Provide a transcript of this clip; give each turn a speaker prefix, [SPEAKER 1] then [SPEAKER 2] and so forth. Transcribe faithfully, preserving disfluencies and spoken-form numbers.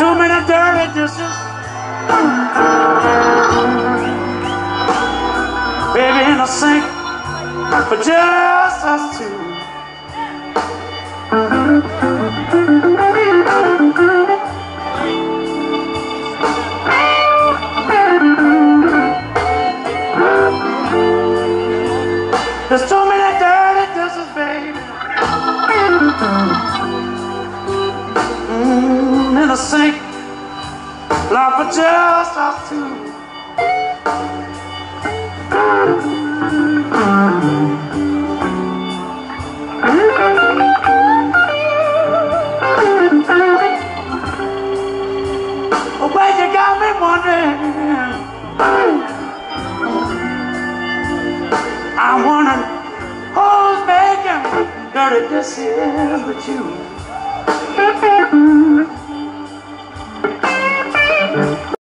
[SPEAKER 1] too many dirty dishes. Baby, in a sink for just us two. There's too many dirty dishes, baby. Mm, in a sink, like for just us two. Oh, but you got me wondering. I'm wondering who's making dirty dishes but you.